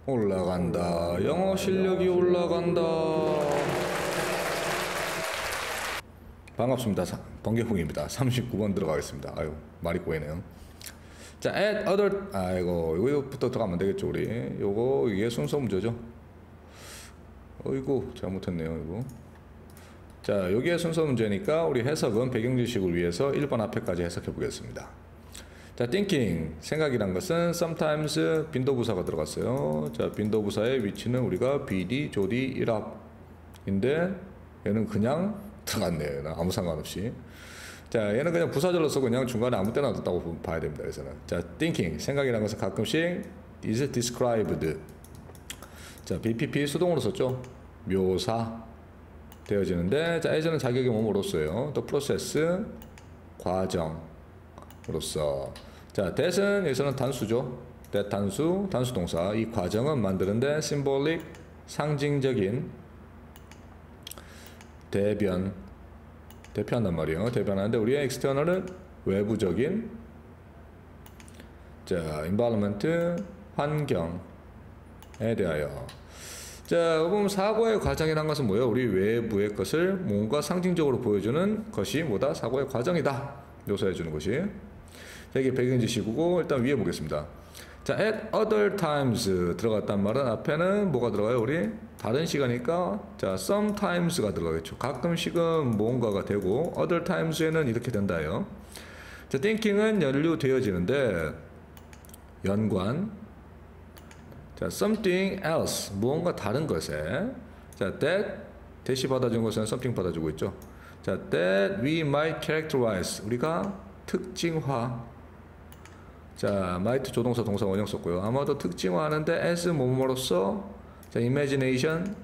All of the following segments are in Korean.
올라간다. 영어 실력이 올라간다. 반갑습니다. 번개콩입니다. 39번 들어가겠습니다. 아유, 말이 꼬이네요. 자, add other, 아이고, 이거부터 들어가면 되겠죠, 우리. 요거, 이게 순서 문제죠. 어이구, 잘못했네요, 이거. 자, 여기에 순서 문제니까 우리 해석은 배경지식을 위해서 1번 앞에까지 해석해 보겠습니다. 자, thinking, 생각이란 것은 sometimes 빈도부사가 들어갔어요. 자, 빈도부사의 위치는 우리가 BD, 조디, 일합인데 얘는 그냥 들어갔네요. 아무 상관없이. 자, 얘는 그냥 부사절로서 그냥 중간에 아무 때나 뒀다고 봐야 됩니다. 그래서는. 자, thinking, 생각이란 것은 가끔씩 is described. 자, BPP 수동으로 썼죠. 묘사 되어지는데, 자, as는 자격이 뭐뭐로써요. 또 process, 과정으로서. 자, that은 여기서는 단수죠. that 단수, 단수 동사. 이 과정은 만드는데 symbolic, 상징적인 대표한단 말이에요. 대변하는데 우리의 external은 외부적인, 자, environment, 환경에 대하여. 자, 보면 사고의 과정이라는 것은 뭐예요? 우리 외부의 것을 뭔가 상징적으로 보여주는 것이 뭐다? 사고의 과정이다. 묘사해 주는 것이. 자, 이게 배경지식이고, 일단 위에 보겠습니다. 자, at other times 들어갔단 말은 앞에는 뭐가 들어가요? 우리 다른 시간이니까, 자, sometimes가 들어가겠죠. 가끔씩은 뭔가가 되고, other times에는 이렇게 된다요. 자, thinking은 연루되어지는데 연관. 자, something else, 무언가 다른 것에. 자, that 대시 받아준 것은 something 받아주고 있죠. 자, that we might characterize, 우리가 특징화. 자, might 조동사 동사 원형 썼고요. 아마도 특징화하는데 as 뭐뭐로서, 자, imagination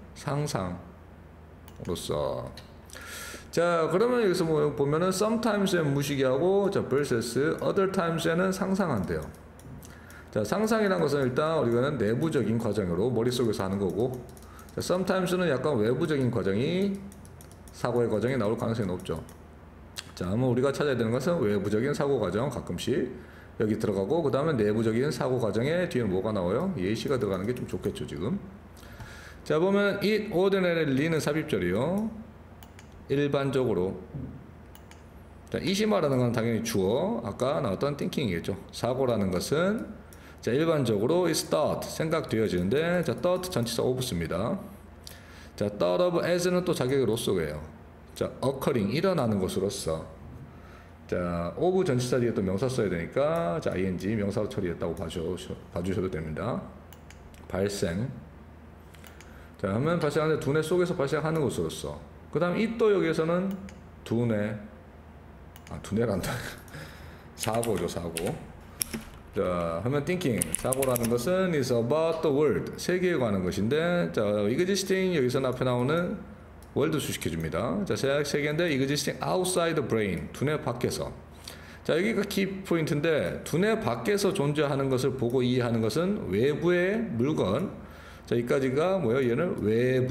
상상으로서. 자, 그러면 여기서 뭐 보면은 sometimes에는 무시기하고, 자, versus other times에는 상상한대요. 자, 상상이란 것은 일단 우리가는 내부적인 과정으로 머릿속에서 하는 거고, 자, sometimes는 약간 외부적인 과정이, 사고의 과정이 나올 가능성이 높죠. 자, 그러면 우리가 찾아야 되는 것은 외부적인 사고 과정 가끔씩 여기 들어가고, 그 다음에 내부적인 사고 과정에 뒤에는 뭐가 나와요? 예시가 들어가는 게 좀 좋겠죠, 지금. 자, 보면 it, ordinarly는 삽입절이요. 일반적으로. 자, it이 말하는 건 당연히 주어, 아까 나왔던 thinking이겠죠. 사고라는 것은, 자, 일반적으로 is thought, 생각되어지는데, 자, thought 전치사 of 씁니다. 자, thought of as는 또 자격이 로쏘예요. 자, occurring, 일어나는 것으로서. 자, of 전치사 뒤에 또 명사 써야 되니까, 자, ing, 명사로 처리했다고 봐주셔도 됩니다. 발생. 자, 하면 발생하는데 두뇌 속에서 발생하는 것으로서. 그 다음 이 또 여기에서는 두뇌, 두뇌란다. 사고죠, 사고. 자, 하면 thinking, 사고라는 것은 is about the world, 세계에 관한 것인데, 자, existing 여기서 앞에 나오는 월드 수식해줍니다. 자, 세계인데 existing outside the brain, 두뇌 밖에서. 자, 여기가 키 포인트인데, 두뇌 밖에서 존재하는 것을 보고 이해하는 것은 외부의 물건. 자, 여기까지가 뭐예요? 얘는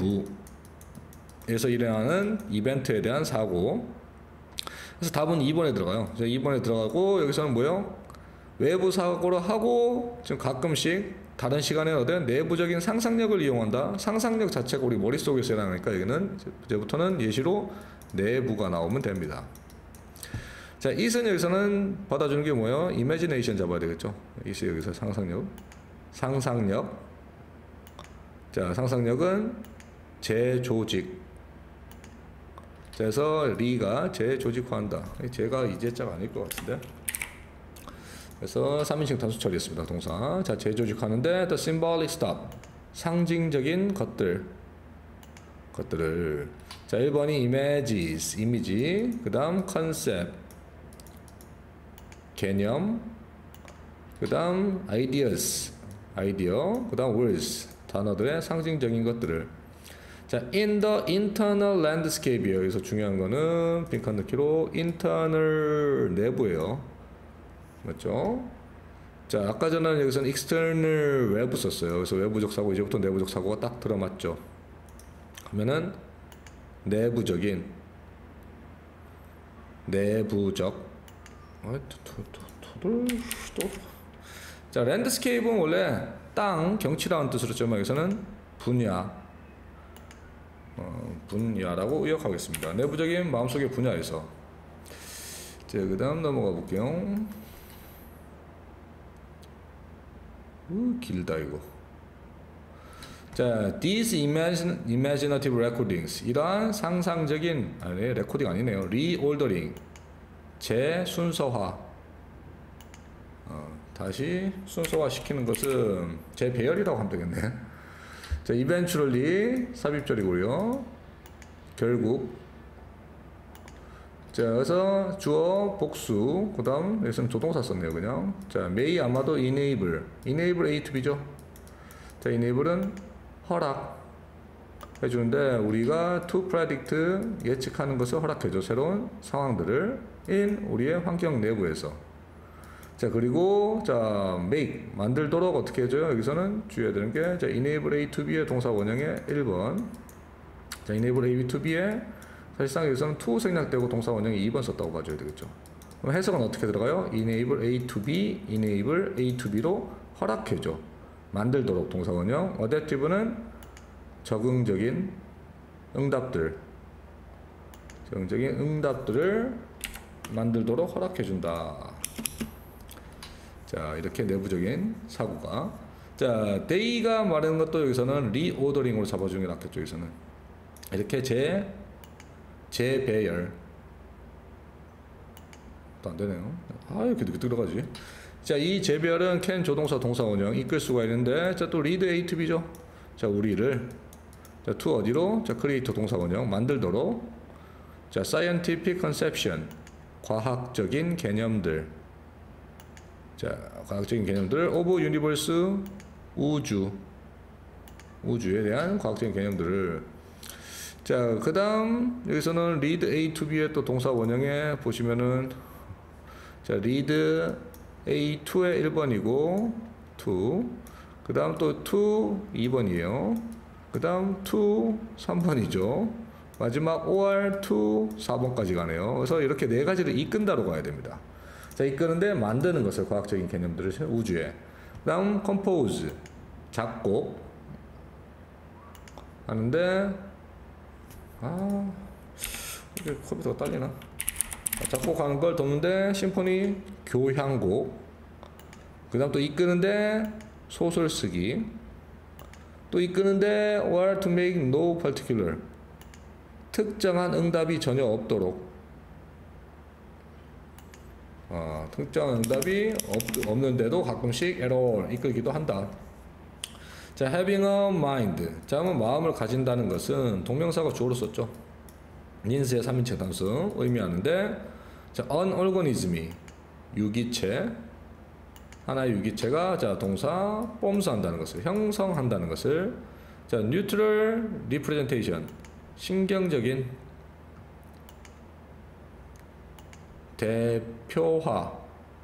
외부에서 일어나는 이벤트에 대한 사고. 그래서 답은 2번에 들어가요. 2번에 들어가고, 여기서는 뭐예요? 외부 사고를 하고, 지금 가끔씩 다른 시간에 얻은 내부적인 상상력을 이용한다. 상상력 자체가 우리 머릿속에서 일어나니까 여기는 이제부터는 예시로 내부가 나오면 됩니다. 자, it은 여기서는 받아주는 게 뭐예요? imagination 잡아야 되겠죠. it이 여기서 상상력. 자, 상상력은 재조직. 그래서 리가 재조직화한다. 제가 이제자가 아닐 것 같은데. 그래서 3인칭 단수 처리했습니다. 동사. 자, 재조직하는데 the symbolic stuff, 상징적인 것들을. 자, 1번이 images, 이미지. 그 다음 concept, 개념. 그 다음 ideas, 아이디어. 그 다음 words, 단어들의 상징적인 것들을. 자, in the internal landscape이에요. 여기서 중요한 거는 빈칸 넣기로 internal, 내부예요. 맞죠? 자, 아까 전에는 여기서는 external 외부 썼어요. 그래서 외부적 사고, 이제부터 내부적 사고가 딱 들어맞죠. 하면은 내부적인, 자, 랜드스케이프는 원래 땅, 경치라는 뜻으로 좀 여기서는 분야, 분야라고 의역하겠습니다. 내부적인 마음속의 분야에서. 자, 그 다음 넘어가 볼게요. 길다 이거. 자, these imaginative recordings, 이러한 상상적인, 아니 레코딩 아니네요, reordering, 재순서화, 다시 순서화 시키는 것은 재배열이라고 하면 되겠네. 자, eventually 삽입절이고요. 결국. 자, 그래서 주어 복수, 그 다음 여기서는 조동사 썼네요 그냥. 자, may 아마도 enable A to B죠. 자, enable은 허락 해주는데, 우리가 to predict 예측하는 것을 허락해줘, 새로운 상황들을 in 우리의 환경 내부에서. 자, 그리고 자, make 만들도록 어떻게 해줘요? 여기서는 주의해야 되는 게, 자, enable A to B의 동사 원형의 1번. 자, enable A to B의 사실상 여기서는 to 생략되고 동사 원형이 2번 썼다고 봐줘야 되겠죠. 그럼 해석은 어떻게 들어가요? enable A to B, enable A to B로 허락해줘, 만들도록 동사 원형. adaptive는 적응적인 응답들, 적응적인 응답들을 만들도록 허락해준다. 자, 이렇게 내부적인 사고가. 자, they가 말하는 것도 여기서는 reordering으로 잡아주는 게 낫겠죠. 여기서는 이렇게 재배열. 또 안 되네요. 아, 이렇게 늦게 들어가지. 자, 이 재배열은 can 조동사 동사 원형 이끌 수가 있는데, 자, 또 lead A to B죠. 자, 우리를, 자, to 어디로? 자, create 동사 원형 만들도록. 자, scientific conception 과학적인 개념들. 자, 과학적인 개념들 of universe 우주에 대한 과학적인 개념들을. 자, 그 다음 여기서는 lead A to B의 또 동사 원형에 보시면은, 자, lead A 2의 1번이고 2, 그 다음 또 2 2번이에요. 그 다음 2 3번이죠. 마지막 or 2 4번까지 가네요. 그래서 이렇게 네 가지를 이끈다로 가야 됩니다. 자, 이끄는데 만드는 것을, 과학적인 개념들을 우주에. 그 다음 compose 작곡 하는데, 이게 컴퓨터가 딸리나? 작곡하는 걸 돕는데 심포니 교향곡. 그 다음 또 이끄는데 소설 쓰기. 또 이끄는데 or to make no particular 특정한 응답이 전혀 없도록. 특정한 응답이 없는데도 가끔씩 error 이끌기도 한다. 자, having a mind. 자, 그러면 마음을 가진다는 것은 동명사가 주어로 썼죠. 닌스의 3인칭 단수 의미하는데, 자, an organism이 유기체, 하나의 유기체가, 자, 동사 뽐수한다는 것을, 형성한다는 것을. 자, neutral representation 신경적인 대표화,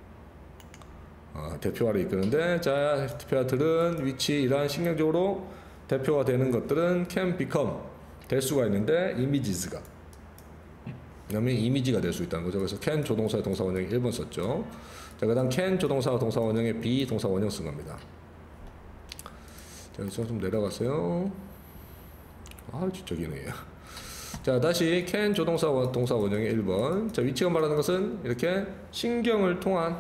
대표화를 이끄는데, 자, 대표화들은 위치, 이러한 신경적으로 대표화되는 것들은 can become 될 수가 있는데, images가 그러면 이미지가 될 수 있다는 거죠. 그래서 can 조동사의 동사 원형이 1번 썼죠. 자, 그 다음 can 조동사와 동사 원형에 be 동사 원형 쓴 겁니다. 자, 여기서 좀 내려가세요. 저기네요. 자, 다시 can 조동사 동사 원형의 1번. 자, 위치가 말하는 것은 이렇게 신경을 통한,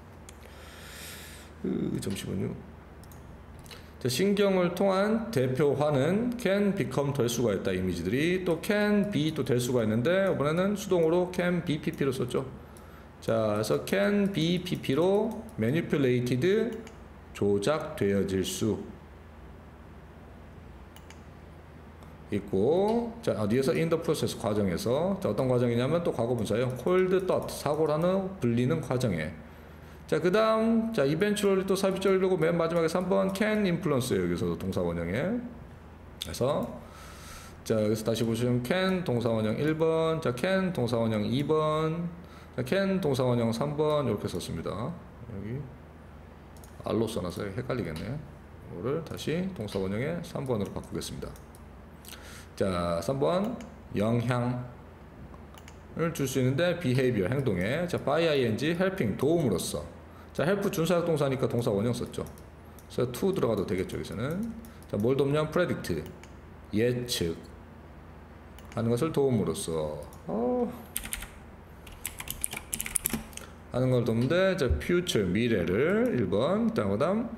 잠시만요. 자, 신경을 통한 대표화는 can become 될 수가 있다. 이미지들이 또 can be 또 될 수가 있는데, 이번에는 수동으로 can be pp로 썼죠. 자, 그래서 can be pp로 manipulated 조작되어질 수 있고, 자, 어디에서 in the process 과정에서. 자, 어떤 과정이냐면 또 과거분사예요. cold thought 사고를 하는 불리는 과정에. 자, 그 다음, 자, eventually 또 삽입절이고 맨 마지막에 3번 can influence예요. 여기서도 동사 원형에. 그래서, 자, 여기서 다시 보시면 can 동사 원형 1번, 자, can 동사 원형 2번, 자, can 동사 원형 3번 이렇게 썼습니다. 여기 R로 써놔서 헷갈리겠네. 이거를 다시 동사 원형의 3번으로 바꾸겠습니다. 자, 3번 영향을 줄 수 있는데 behavior 행동에. 자, by ing helping 도움으로써. 자, help 준사역 동사니까 동사 원형 썼죠. 그래서 to 들어가도 되겠죠. 여기서는. 자, 뭘 돕냐? predict. 예측. 하는 것을 도움으로써. 하는 걸 돕는데, 자, future. 미래를. 1번. 그 다음.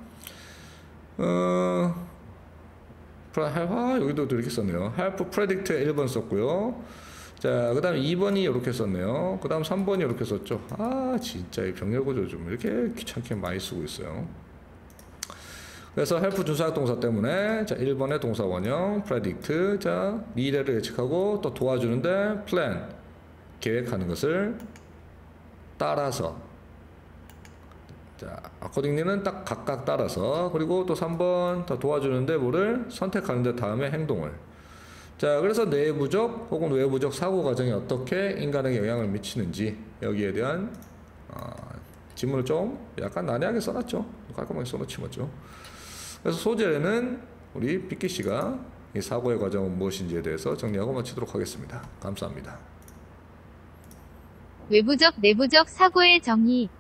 여기도 이렇게 썼네요. help predict에 1번 썼고요. 자, 그 다음 2번이 이렇게 썼네요. 그 다음 3번이 이렇게 썼죠. 진짜 이 병렬 구조 좀 이렇게 귀찮게 많이 쓰고 있어요. 그래서 help 준수학 동사 때문에, 자, 1번의 동사 원형, predict, 자, 미래를 예측하고 또 도와주는데, plan, 계획하는 것을 따라서. 자, accordingly는 딱 각각 따라서. 그리고 또 3번 더 도와주는데 뭐를 선택하는데 다음에 행동을. 자, 그래서 내부적 혹은 외부적 사고 과정이 어떻게 인간에게 영향을 미치는지 여기에 대한 지문을 좀 약간 난해하게 써놨죠. 깔끔하게 써놓지 뭐죠. 그래서 소재는 우리 삐끼 씨가 이 사고의 과정은 무엇인지에 대해서 정리하고 마치도록 하겠습니다. 감사합니다. 외부적, 내부적 사고의 정의